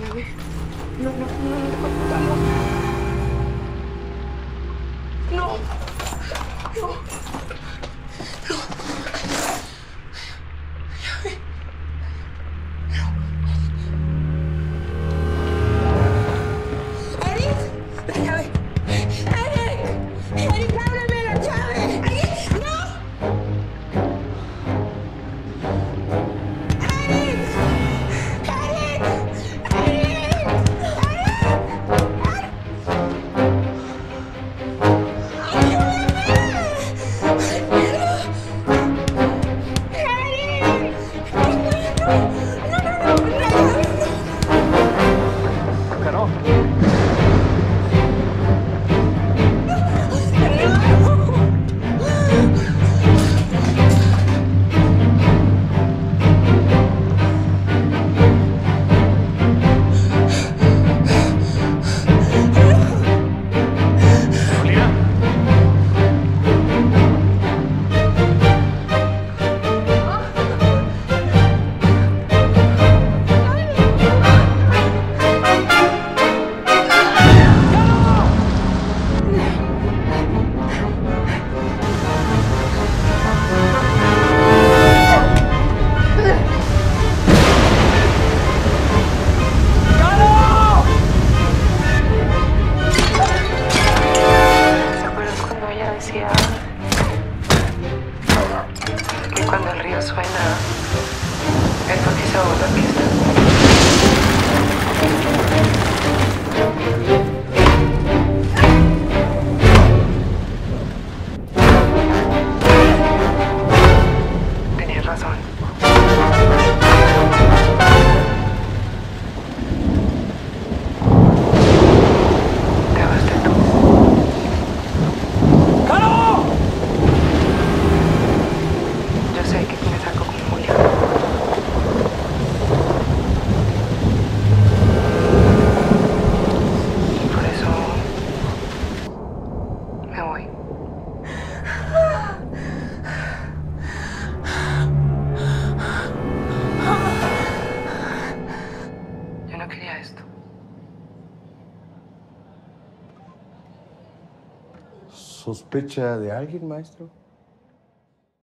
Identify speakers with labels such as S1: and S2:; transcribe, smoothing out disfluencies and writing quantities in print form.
S1: llave. No, no, no, no te contamos. No. No. No. Llave. Eric, la llave. Eric, ábreme la llave. Eric, no.
S2: Cuando el río suena, es porque se ahoga la fiesta. Tenías razón. Te baste tú. Yo sé que tienes algo con Julia. Y por eso me voy. Yo no quería esto.
S3: ¿Sospecha de alguien, maestro?